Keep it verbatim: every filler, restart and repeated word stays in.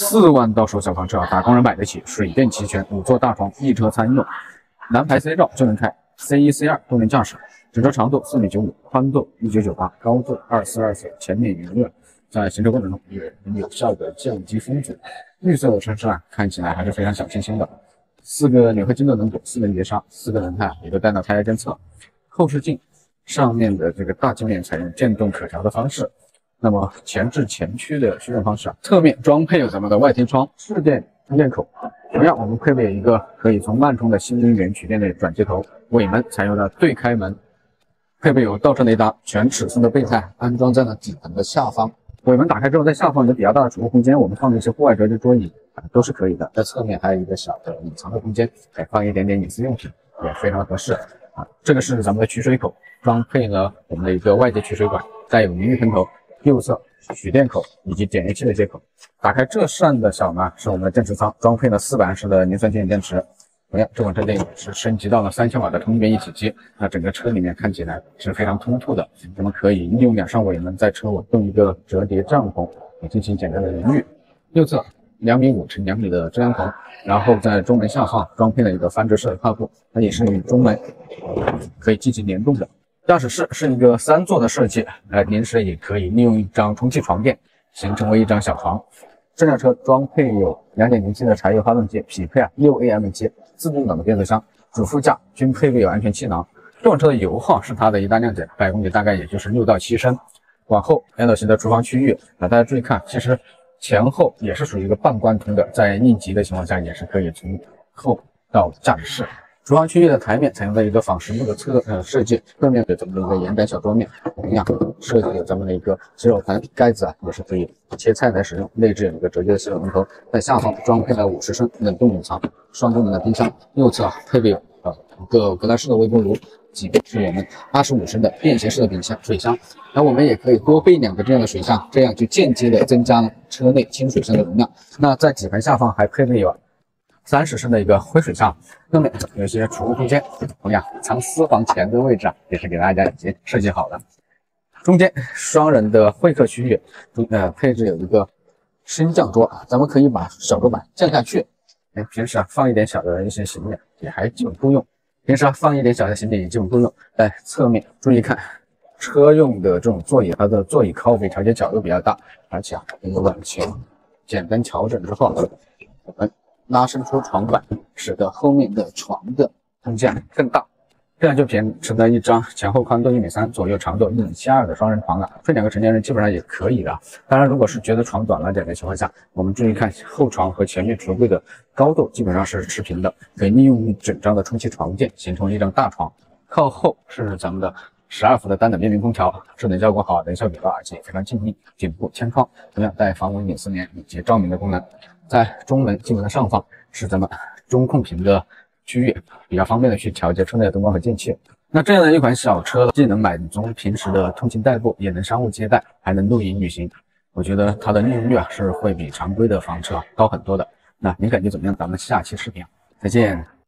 四万到手小房车啊，打工人买得起，水电齐全，五座大床，一车三用，南排 C 照就能开 ，C 一 C 二都能驾驶，整车长度四米九五，宽度一九九八，高度二四二四，前面圆润，在行车过程中也能有效的降低风阻。绿色的车身啊，看起来还是非常小清新的。四个铝合金的轮毂，四轮碟刹，四个轮胎也都带到胎压监测。后视镜上面的这个大镜面采用电动可调的方式。那么前置前驱的驱动方式啊，侧面装配有咱们的外天窗、市电充电口。同样，我们配备有一个可以从慢充的新能源取电的转接头。尾门采用了对开门，配备有倒车雷达，全尺寸的备胎安装在了底盘的下方。尾门打开之后，在下方有比较大的储物空间，我们放一些户外折叠桌椅啊都是可以的。在侧面还有一个小的隐藏的空间，可以放一点点隐私用品，也非常合适啊。这个是咱们的取水口，装配了我们的一个外接取水管，带有淋浴喷头。右侧取电口以及点烟器的接口。打开这扇的小门是我们的电池仓，装配了四百安时的磷酸氢锂电池。同样，这款车电也是升级到了三千瓦的通边一体机。那整个车里面看起来是非常通透的。我们可以利用两扇尾门在车尾用一个折叠帐篷来进行简单的淋浴。右侧两米五乘两米的遮阳棚，然后在中门下方装配了一个翻折式的靠布，它也是与中门可以进行联动的。驾驶室是一个三座的设计，呃，临时也可以利用一张充气床垫形成为一张小床。这辆车装配有 二点零 T 的柴油发动机，匹配啊 六 A M 级自动挡的变速箱，主副驾均配备有安全气囊。这款车的油耗是它的一大亮点，百公里大概也就是六到七升。往后 L 型的厨房区域，啊，大家注意看，其实前后也是属于一个半贯通的，在应急的情况下也是可以从后到驾驶室。厨房区域的台面采用了一个仿实木的侧呃设计，侧面有咱们的一个岩板小桌面，同样设计有咱们的一个洗手盆盖子啊，也是可以切菜来使用。内置有一个折叠的洗手龙头，在下方装配了五十升冷冻冷藏双功能的冰箱，右侧啊配备呃一个格兰仕的微波炉，几边是我们二十五升的便携式的冰箱水箱。那我们也可以多备两个这样的水箱，这样就间接的增加了车内清水箱的容量。那在底盘下方还配备有三十升的一个灰水箱，后面有一些储物空间，同样藏私房钱的位置啊，也是给大家已经设计好了。中间双人的会客区域，中呃配置有一个升降桌，咱们可以把小桌板降下去，哎，平时啊放一点小的一些行李也还基本够用，平时啊放一点小的行李也基本够用。在侧面注意看，车用的这种座椅，它的座椅靠背调节角度比较大，而且啊能够往前简单调整之后，我们拉伸出床板，使得后面的床的空间更大，这样就变成了一张前后宽度一米三，左右长度一米七二的双人床了。睡两个成年人基本上也可以的。当然，如果是觉得床短了点的情况下，我们注意看后床和前面橱柜的高度基本上是持平的，可以利用一整张的充气床垫形成一张大床。靠后是咱们的十二伏的单等变频空调，智能效果好，能效比高，而且非常静谧。顶部天窗同样带防蚊隐私帘以及照明的功能。在中门进门的上方是咱们中控屏的区域，比较方便的去调节车内的灯光和进气。那这样的一款小车，既能满足平时的通勤代步，也能商务接待，还能露营旅行。我觉得它的利用率啊是会比常规的房车高很多的。那您感觉怎么样？咱们下期视频再见。